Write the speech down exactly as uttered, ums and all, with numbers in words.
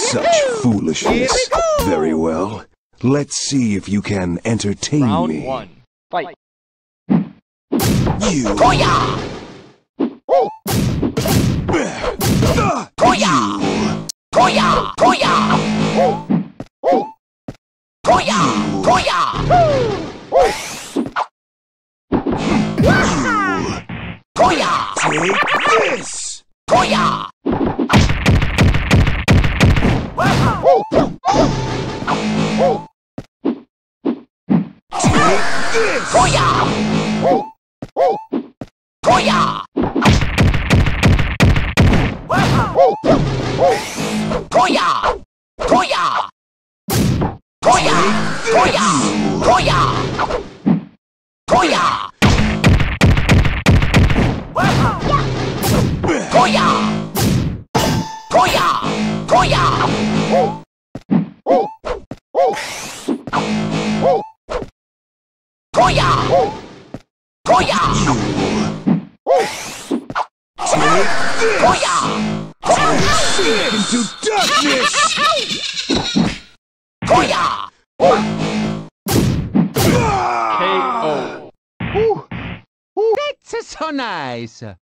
Such foolishness. Very well. Let's see if you can entertain Round me. one. Fight. You. Koya! Koya! Koya! Koya! Koya! Koya! Koya! Take this! Koya! Take this! Koya! Koya! Koya! Koya! Koya! Koya! Koya! Koya! Koya! Koya! Koya! Koya! Koya! Take this! Koya! Slip into darkness! Koya! K O. That's so nice.